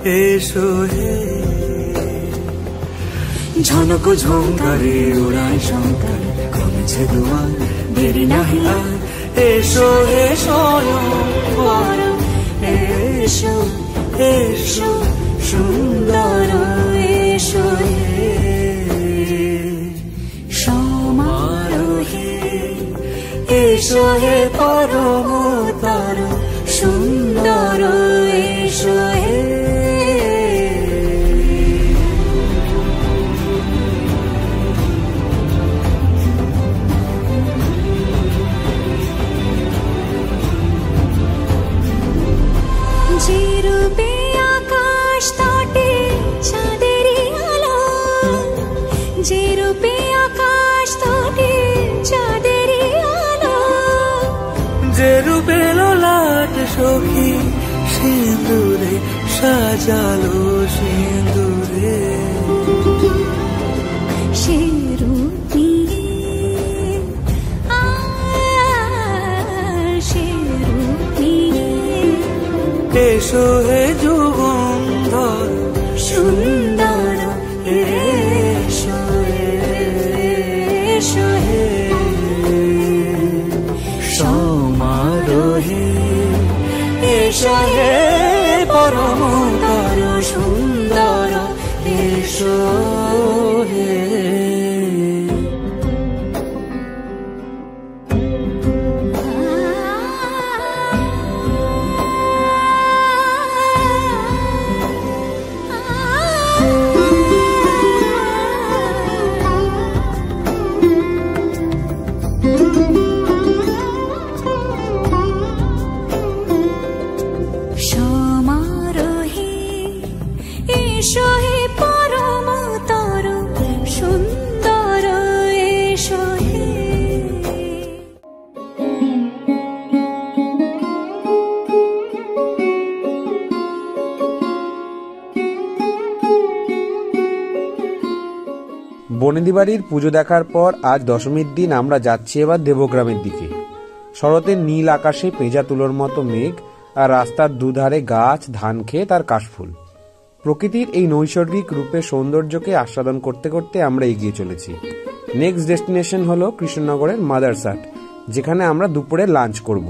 এসো হে। ঝনক ঝঙ্কারে ওড়ায় শঙ্কার, কমেছে দুয়ার, দেরি নাহি আর। এসো হে স্বয়ংবর, এসো এসো সুন্দর, এসো হে সমারোহে। এসো হে পরমতর সুন্দর, এসো হে। যে রূপে আকাশ তটে চাঁদেরই আলো, যে রূপে আকাশ তটে চাঁদেরই আলো, যে রূপে ললাট সখী সিঁদুরে সাজালো সিঁদুরে, সে রূপ নিয়ে সে রূপ নিয়ে। এসো হে যুগন্ধর সুন্দর, এসো এসো হে সমারোহে। এসো হে পরমতর সুন্দর, এসো হে। সমারোহে এসো হে পরমতর সুন্দর, এসো হে। বনেদি বাড়ির পুজো দেখার পর আজ দশমীর দিন আমরা যাচ্ছি এবার দেবগ্রামের দিকে। শরতের নীল আকাশে পেঁজা তুলোর মতো মেঘ, আর রাস্তার দুধারে গাছ, ধান ক্ষেত আর কাশফুল। প্রকৃতির এই নৈসর্গিক রূপের সৌন্দর্যকে আস্বাদন করতে করতে আমরা এগিয়ে চলেছি। নেক্সট ডেস্টিনেশন হলো কৃষ্ণনগরের মাদারসাট, যেখানে আমরা দুপুরে লাঞ্চ করব।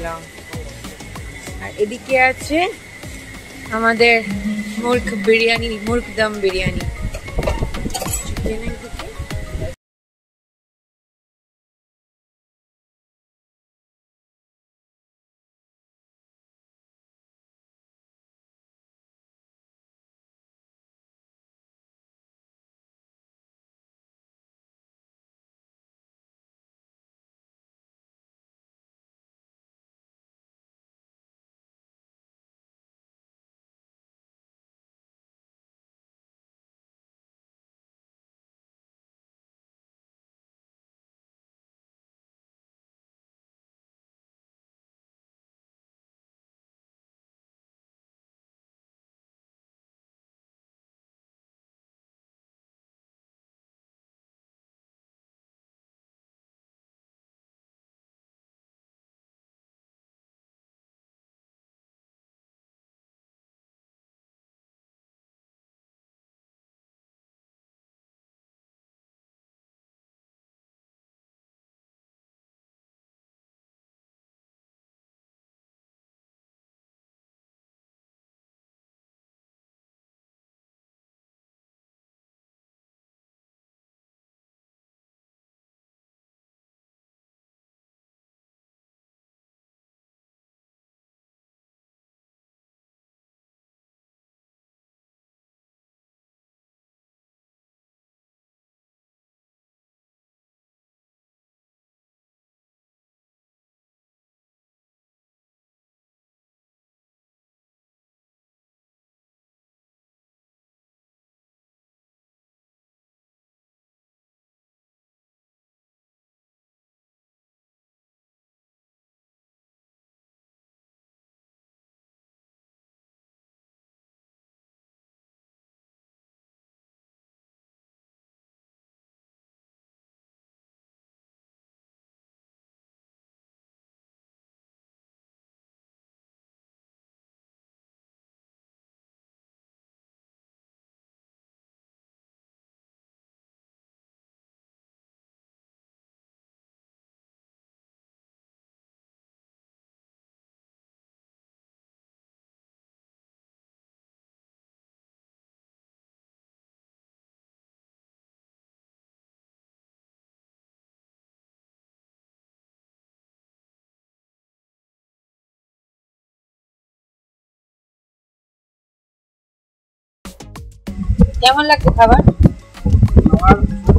পোলাও। আর এদিকে আছে আমাদের মুর্গ বিরিয়ানি, মুর্গ দম বিরিয়ানি। চিকেনের দিকে কেমন লাগছে খাবার? খাবার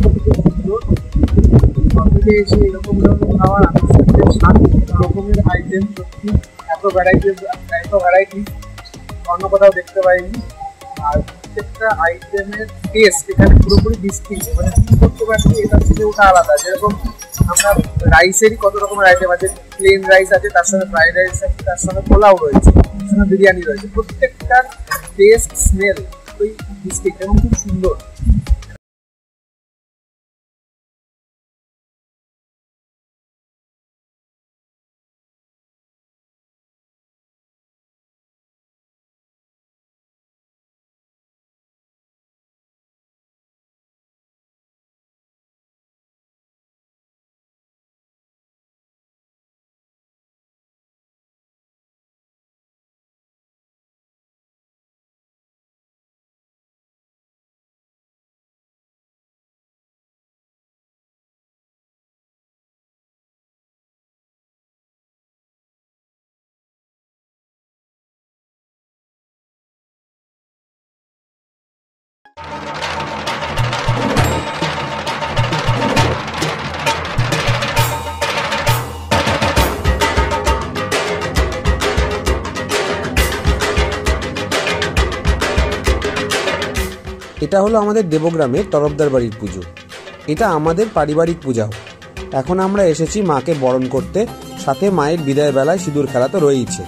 সবথেকে এসে এরকম ধরনের খাবার আনন্দের স্বাদ, রকমের আইটেম, সত্যি এত ভ্যারাইটি অন্য কোথাও দেখতে পাইনি। আর প্রত্যেকটা আইটেমের টেস্ট এখানে পুরোপুরি ডিস্টিংক্ট, মানে কি করতে পারছি এটার থেকে ওটা আলাদা। যেরকম আমরা রাইসেরই কত রকমের আইটেম আছে, প্লেন রাইস আছে, তার সঙ্গে ফ্রাইড রাইস আছে, তার সঙ্গে পোলাও রয়েছে, তার সঙ্গে বিরিয়ানি রয়েছে। প্রত্যেকটার টেস্ট, স্মেল ওই ডিস্টিংক্ট এবং খুব সুন্দর। এটা হলো আমাদের দেবগ্রামের তরফদার বাড়ির পুজো। এটা আমাদের পারিবারিক পূজাও। এখন আমরা এসেছি মাকে বরণ করতে, সাথে মায়ের বিদায় বেলায় সিঁদুর খেলা তো রয়েইছে।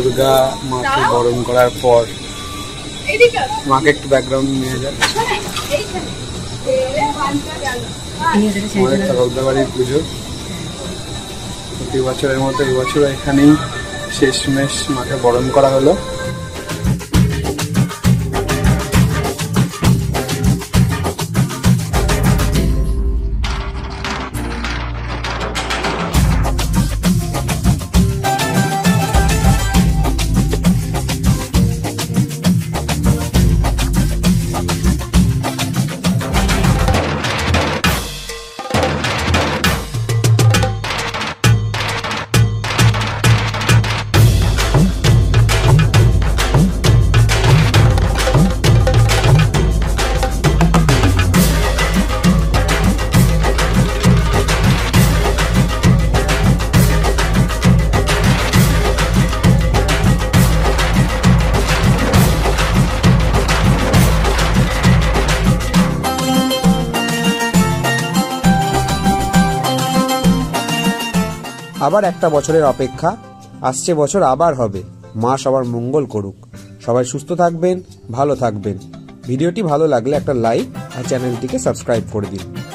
দুর্গা মাকে বরণ করার পর মাকে একটু ব্যাকগ্রাউন্ড নিয়ে যায়। আমাদের তরফদাবাড়ির পুজো প্রতি বছরের মতো এবছর এখানেই শেষমেশ মাকে বরণ করা হলো। আবার একটা বছরের অপেক্ষা, আসছে বছর আবার হবে। মা সবার মঙ্গল করুক। সবাই সুস্থ থাকবেন, ভালো থাকবেন। ভিডিওটি ভালো লাগলে একটা লাইক আর চ্যানেলটিকে সাবস্ক্রাইব করে দিন।